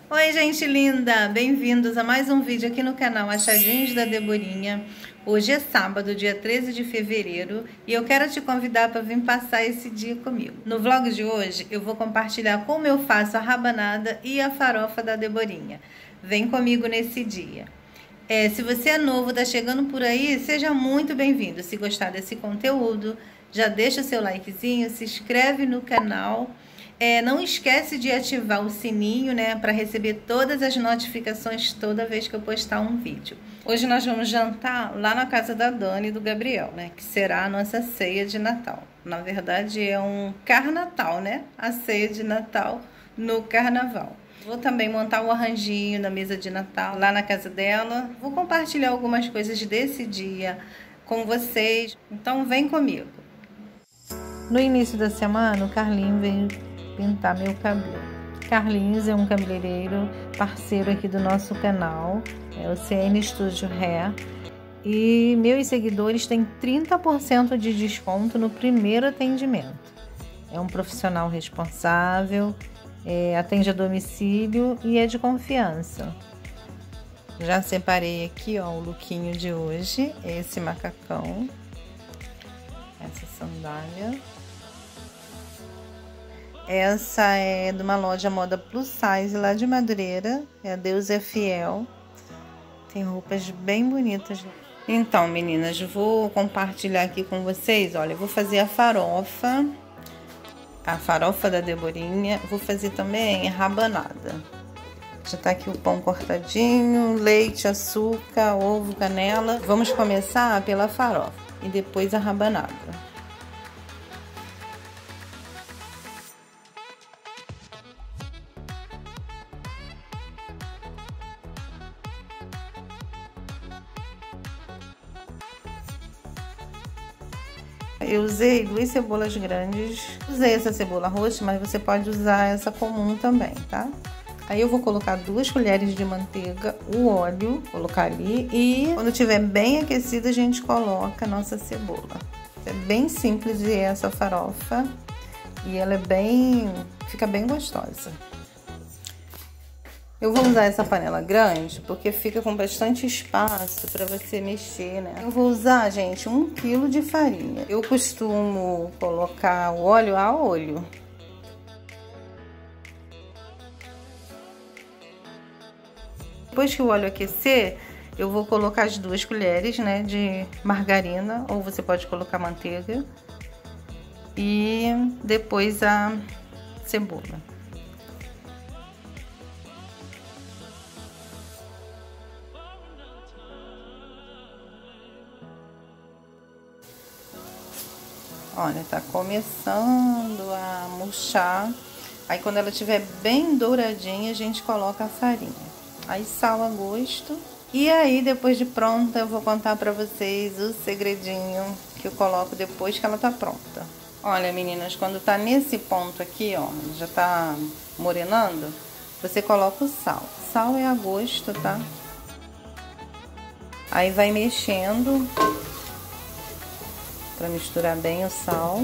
Oi, gente linda! Bem-vindos a mais um vídeo aqui no canal Achadinhos da Deborinha. Hoje é sábado, dia 13 de fevereiro, e eu quero te convidar para vir passar esse dia comigo. No vlog de hoje, eu vou compartilhar como eu faço a rabanada e a farofa da Deborinha. Vem comigo nesse dia. Se você é novo, tá chegando por aí, seja muito bem-vindo. Se gostar desse conteúdo, já deixa o seu likezinho, se inscreve no canal. Não esquece de ativar o sininho, né, para receber todas as notificações toda vez que eu postar um vídeo. Hoje nós vamos jantar lá na casa da Dani e do Gabriel, né, que será a nossa ceia de Natal. Na verdade é um carnatal, né, a ceia de Natal no carnaval. Vou também montar o arranjinho da mesa de Natal lá na casa dela. Vou compartilhar algumas coisas desse dia com vocês, então vem comigo. No início da semana, o Carlinho veio pintar meu cabelo. Carlinhos é um cabeleireiro parceiro aqui do nosso canal, é o CN Studio Hair, e meus seguidores têm 30% de desconto no primeiro atendimento. É um profissional responsável, atende a domicílio e é de confiança. Já separei aqui, ó, o lookinho de hoje, esse macacão, essa sandália. Essa é de uma loja moda plus size lá de Madureira, a Deus é Fiel. Tem roupas bem bonitas. Então, meninas, vou compartilhar aqui com vocês. Olha, eu vou fazer a farofa da Deborinha. Vou fazer também a rabanada. Já tá aqui o pão cortadinho, leite, açúcar, ovo, canela. Vamos começar pela farofa e depois a rabanada. Eu usei 2 cebolas grandes, usei essa cebola roxa, mas você pode usar essa comum também, tá? Aí eu vou colocar 2 colheres de manteiga, o óleo, colocar ali, e quando tiver bem aquecida a gente coloca a nossa cebola. É bem simples essa farofa e ela fica bem gostosa. Eu vou usar essa panela grande porque fica com bastante espaço para você mexer, né? Eu vou usar, gente, 1 kg de farinha. Eu costumo colocar o óleo a olho. Depois que o óleo aquecer, eu vou colocar as 2 colheres, né, de margarina, ou você pode colocar manteiga. E depois a cebola. Olha, tá começando a murchar. Aí quando ela estiver bem douradinha, a gente coloca a farinha. Aí sal a gosto. E aí depois de pronta, eu vou contar pra vocês o segredinho que eu coloco depois que ela tá pronta. Olha, meninas, quando tá nesse ponto aqui, ó, já tá morenando, você coloca o sal. Sal é a gosto, tá? Aí vai mexendo para misturar bem o sal.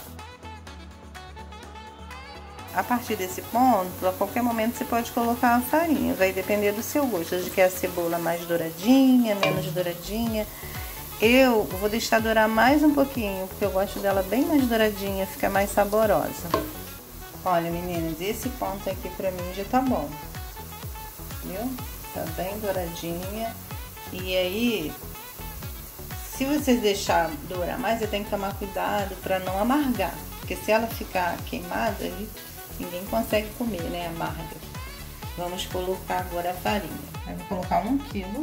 A partir desse ponto, a qualquer momento você pode colocar a farinha, vai depender do seu gosto, de que a cebola mais douradinha, menos douradinha. Eu vou deixar dourar mais um pouquinho, porque eu gosto dela bem mais douradinha, fica mais saborosa. Olha, meninas, esse ponto aqui pra mim já tá bom, viu? Tá bem douradinha. E aí, se você deixar dourar mais, você tem que tomar cuidado para não amargar, porque se ela ficar queimada, aí ninguém consegue comer, né? Amarga. Vamos colocar agora a farinha. Eu vou colocar 1 kg.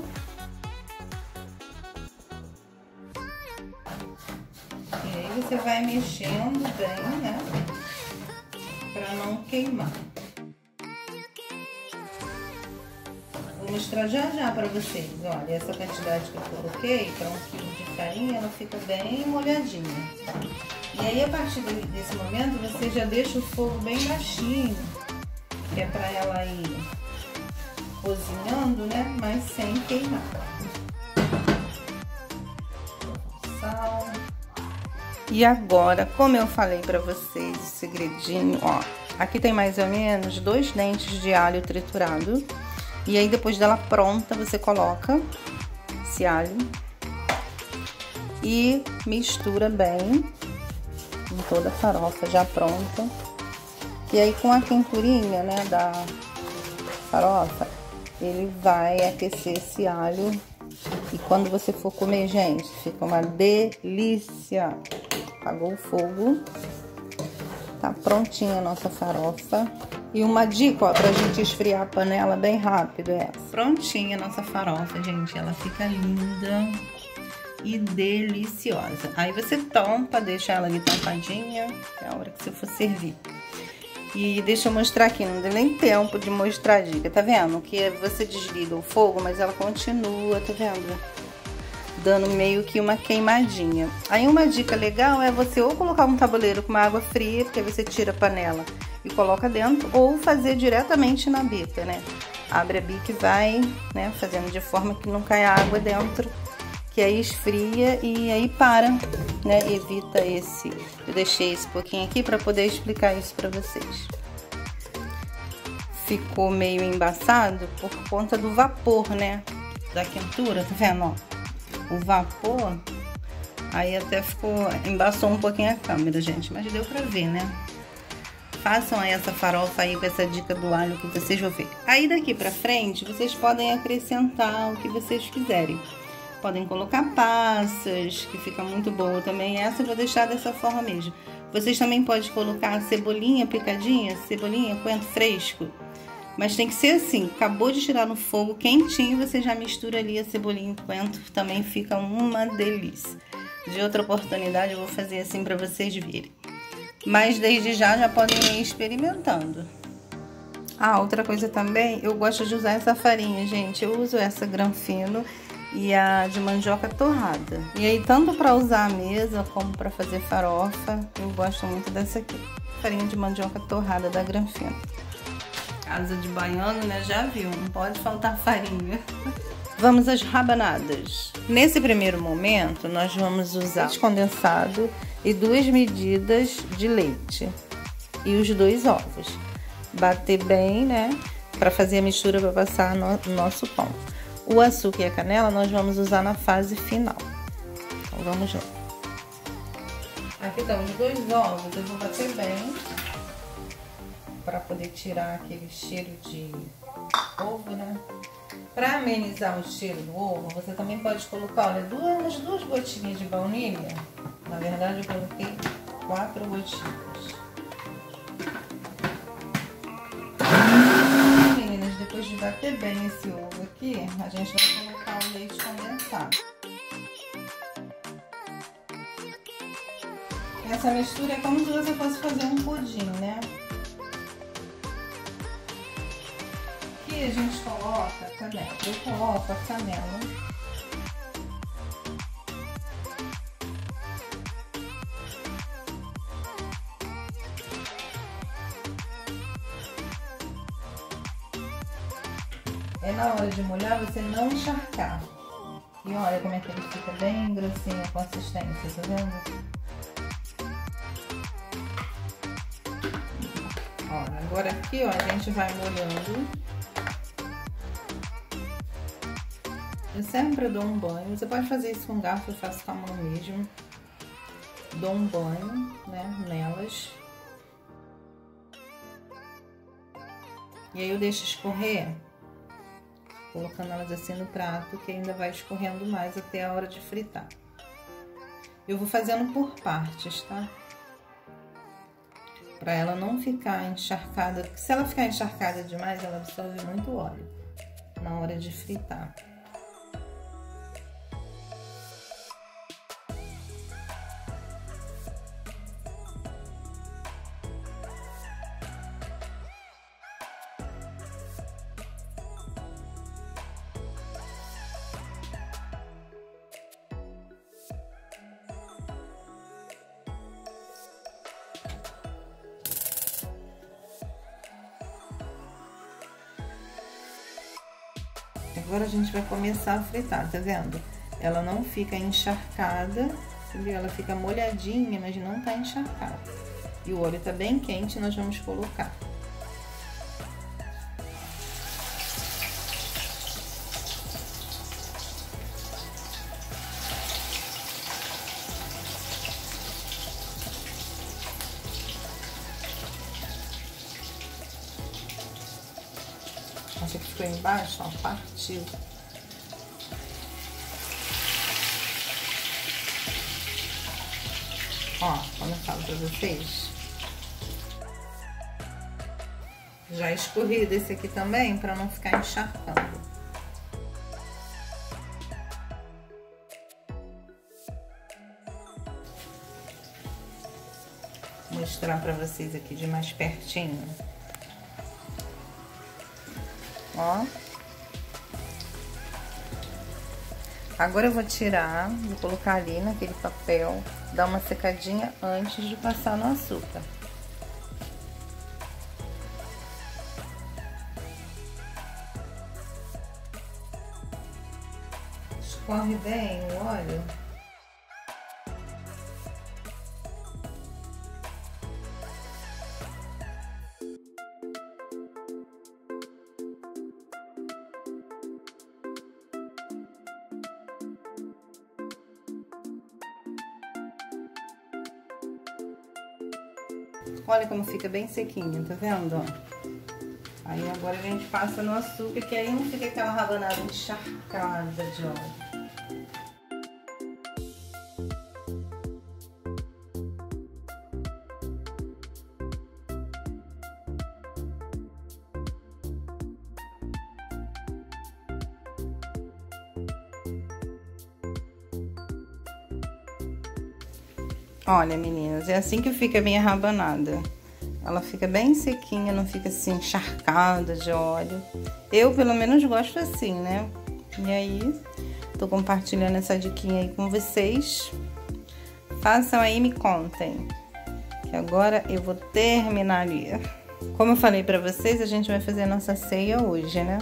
E aí você vai mexendo bem, né? Para não queimar. Vou mostrar já para vocês. Olha, essa quantidade que eu coloquei para 1 kg de farinha, ela fica bem molhadinha. E aí, a partir desse momento, você já deixa o fogo bem baixinho, que é para ela ir cozinhando, né? Mas sem queimar. Sal. E agora, como eu falei para vocês, o segredinho, ó, Aqui tem mais ou menos 2 dentes de alho triturado. E aí, depois dela pronta, você coloca esse alho e mistura bem em toda a farofa já pronta. E aí, com a quenturinha, né, da farofa, ele vai aquecer esse alho. E quando você for comer, gente, fica uma delícia. Apagou o fogo. Tá prontinha a nossa farofa. E uma dica, ó, pra gente esfriar a panela bem rápido é essa. Prontinha a nossa farofa, gente. Ela fica linda e deliciosa. Aí você tampa, deixa ela ali tampadinha, é a hora que você for servir. E deixa eu mostrar aqui, não deu nem tempo de mostrar a dica, tá vendo? Que você desliga o fogo, mas ela continua, tá vendo? Dando meio que uma queimadinha. Aí uma dica legal é você ou colocar um tabuleiro com uma água fria, porque aí você tira a panela e coloca dentro, ou fazer diretamente na bica, né? Abre a bica e vai, né, fazendo de forma que não caia água dentro, que aí esfria e aí para, né? Evita esse... Eu deixei esse pouquinho aqui para poder explicar isso para vocês. Ficou meio embaçado por conta do vapor, né? Da quentura, tá vendo, ó? O vapor, aí até embaçou um pouquinho a câmera, gente, mas deu pra ver, né? Façam aí essa farofa aí com essa dica do alho que vocês vão ver. Aí daqui pra frente, vocês podem acrescentar o que vocês quiserem. Podem colocar passas, que fica muito boa também. Essa eu vou deixar dessa forma mesmo. Vocês também podem colocar cebolinha picadinha, cebolinha, coentro fresco. Mas tem que ser assim, acabou de tirar no fogo, quentinho, você já mistura ali a cebolinha e o coentro, também fica uma delícia. De outra oportunidade eu vou fazer assim pra vocês verem. Mas desde já podem ir experimentando. Ah, outra coisa também, eu gosto de usar essa farinha, gente. Eu uso essa Granfino e a de mandioca torrada. E aí, tanto para usar à mesa como para fazer farofa, eu gosto muito dessa aqui. Farinha de mandioca torrada da Granfino. Casa de baiano, né? Já viu, não pode faltar farinha. Vamos às rabanadas. Nesse primeiro momento, nós vamos usar leite condensado e 2 medidas de leite. E os 2 ovos. Bater bem, né? Para fazer a mistura para passar no nosso pão. O açúcar e a canela nós vamos usar na fase final. Então, vamos lá. Aqui estão os 2 ovos, eu vou bater bem. Para poder tirar aquele cheiro de ovo, né? Para amenizar o cheiro do ovo, você também pode colocar, olha, umas 2 gotinhas de baunilha. Na verdade, eu coloquei 4 gotinhas. Meninas, depois de bater bem esse ovo aqui, a gente vai colocar o leite condensado. Essa mistura é como se você fosse fazer um pudim, né? Aqui a gente coloca canela. Eu coloco a canela. É na hora de molhar você não encharcar. E olha como é que ele fica bem grossinho a consistência, tá vendo? Olha, agora aqui, ó, a gente vai molhando. Eu sempre dou um banho. Você pode fazer isso com garfo, eu faço com a mão mesmo. Dou um banho, né, nelas. E aí eu deixo escorrer, colocando elas assim no prato, que ainda vai escorrendo mais até a hora de fritar. Eu vou fazendo por partes, tá? Pra ela não ficar encharcada, porque se ela ficar encharcada demais, ela absorve muito óleo na hora de fritar. Agora a gente vai começar a fritar, tá vendo? Ela não fica encharcada, entendeu? Ela fica molhadinha, mas não tá encharcada. E o óleo tá bem quente, nós vamos colocar. Essa que ficou embaixo, ó, partiu. Ó, como eu falo pra vocês. Já escorri desse aqui também, pra não ficar encharcando. Vou mostrar pra vocês aqui de mais pertinho. Ó. Agora eu vou tirar, vou colocar ali naquele papel, dar uma secadinha antes de passar no açúcar. Escorre bem o óleo. Olha como fica bem sequinho, tá vendo? Aí agora a gente passa no açúcar, que aí não fica aquela rabanada encharcada de óleo. Olha, meninas, é assim que fica a minha rabanada. Ela fica bem sequinha, não fica assim encharcada de óleo. Eu, pelo menos, gosto assim, né? E aí, tô compartilhando essa diquinha aí com vocês. Façam aí e me contem. Que agora eu vou terminar ali. Como eu falei pra vocês, a gente vai fazer a nossa ceia hoje, né?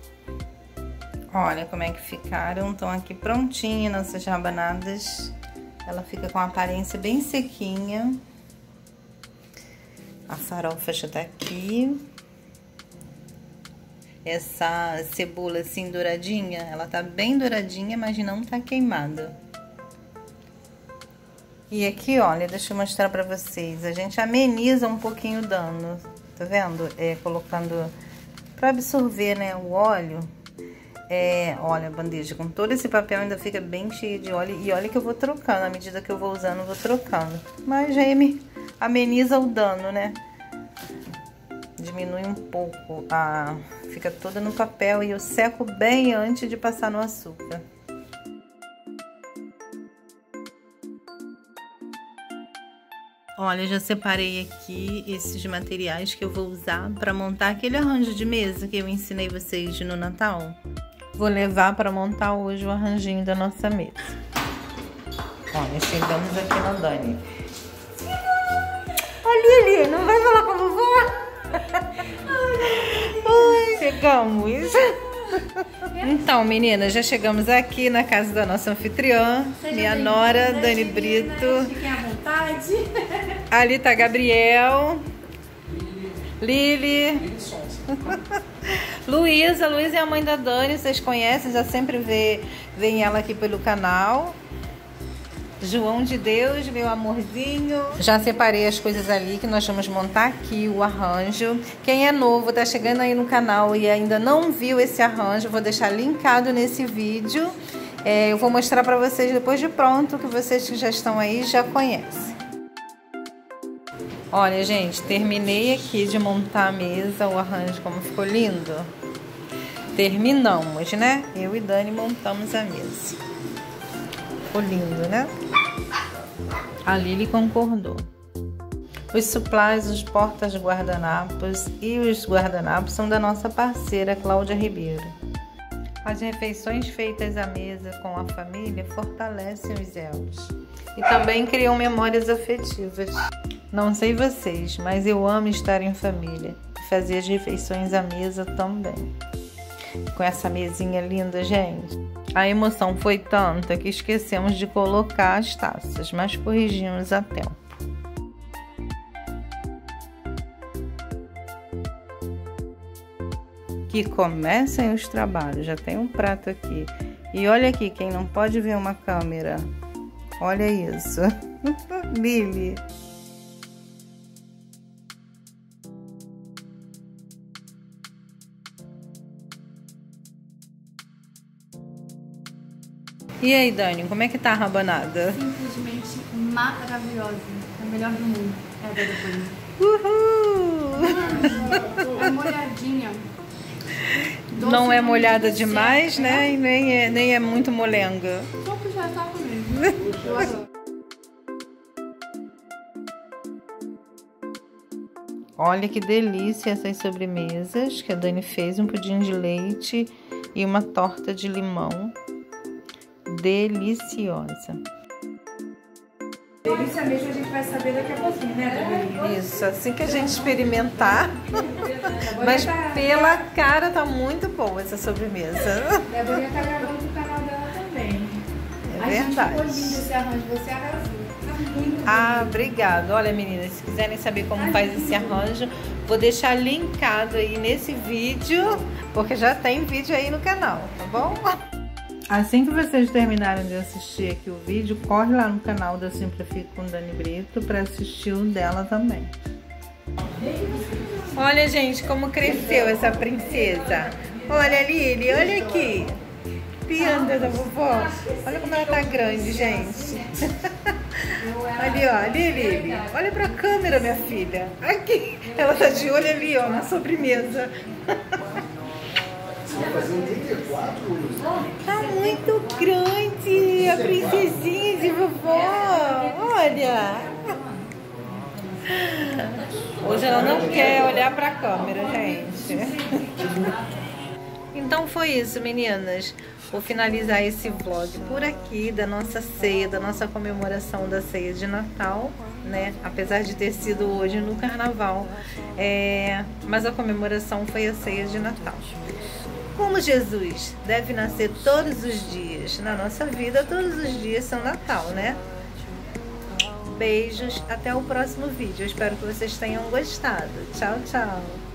Olha como é que ficaram. Estão aqui prontinhas nossas rabanadas. Ela fica com a aparência bem sequinha. A farofa já tá aqui. Essa cebola assim douradinha, ela tá bem douradinha, mas não tá queimada. E aqui, olha, deixa eu mostrar pra vocês. A gente ameniza um pouquinho o dano, tá vendo? Colocando pra absorver, né, o óleo. Olha, a bandeja com todo esse papel ainda fica bem cheia de óleo. E olha que eu vou trocando, à medida que eu vou usando, eu vou trocando. Mas já ameniza o dano, né? Diminui um pouco, fica toda no papel e eu seco bem antes de passar no açúcar. Olha, já separei aqui esses materiais que eu vou usar para montar aquele arranjo de mesa que eu ensinei vocês no Natal. Vou levar para montar hoje o arranjinho da nossa mesa. Olha, chegamos aqui na Dani. Olha, Lili, não vai falar com a vovó? Ai, chegamos. Então, meninas, já chegamos aqui na casa da nossa anfitriã, minha nora, Dani Brito. Fiquem à vontade. Ali tá Gabriel, Lili, Luísa. Luísa é a mãe da Dani, vocês conhecem, já sempre vem ela aqui pelo canal. João de Deus, meu amorzinho. Já separei as coisas ali que nós vamos montar aqui o arranjo. Quem é novo, tá chegando aí no canal e ainda não viu esse arranjo, vou deixar linkado nesse vídeo. Eu vou mostrar pra vocês depois de pronto, que vocês que já estão aí já conhecem. Olha, gente, terminei aqui de montar a mesa, o arranjo como ficou lindo. Terminamos, né? Eu e Dani montamos a mesa. Ficou lindo, né? A Lili concordou. Os supplies, os portas-guardanapos e os guardanapos são da nossa parceira Cláudia Ribeiro. As refeições feitas à mesa com a família fortalecem os elos e também criam memórias afetivas. Não sei vocês, mas eu amo estar em família e fazer as refeições à mesa também. Com essa mesinha linda, gente. A emoção foi tanta que esquecemos de colocar as taças, mas corrigimos a tempo. que comecem os trabalhos. Já tem um prato aqui. E olha aqui, quem não pode ver uma câmera. Olha isso. Lili. E aí, Dani, como é que tá a rabanada? Simplesmente maravilhosa. É a melhor do mundo. É a da Deborinha. Uhul! É molhadinha. Não é molhada demais, né? E nem é muito molenga. Só que já tá comigo. Eu adoro. Olha que delícia essas sobremesas que a Dani fez. Um pudim de leite e uma torta de limão. Deliciosa. Delícia mesmo a gente vai saber daqui a pouquinho, né, Deborinha? Isso, assim que a gente experimentar. Mas pela cara tá muito boa essa sobremesa. A Deborinha tá gravando pro canal dela também. É verdade. Ficou lindo esse arranjo, você arrasou. Tá muito Ah, obrigado. Olha, meninas, se quiserem saber como faz esse arranjo, vou deixar linkado aí nesse vídeo, porque já tem vídeo aí no canal, tá bom? Assim que vocês terminarem de assistir aqui o vídeo, corre lá no canal da Simplifique com Dani Brito para assistir o dela também. Olha, gente, como cresceu essa princesa. Olha, Lili, olha aqui. Linda da vovó. Olha como ela tá grande, gente. Ali, ó, ali, Lili. Olha pra câmera, minha filha. Aqui. Ela tá de olho ali, ó, na sobremesa. Tá muito grande a princesinha de vovó. Olha. Hoje ela não quer olhar pra câmera, gente. Então foi isso, meninas. Vou finalizar esse vlog por aqui da nossa ceia, da nossa comemoração da ceia de Natal, né? Apesar de ter sido hoje no Carnaval, mas a comemoração foi a ceia de Natal. Como Jesus deve nascer todos os dias na nossa vida, todos os dias são Natal, né? Beijos, até o próximo vídeo. Eu espero que vocês tenham gostado. Tchau, tchau!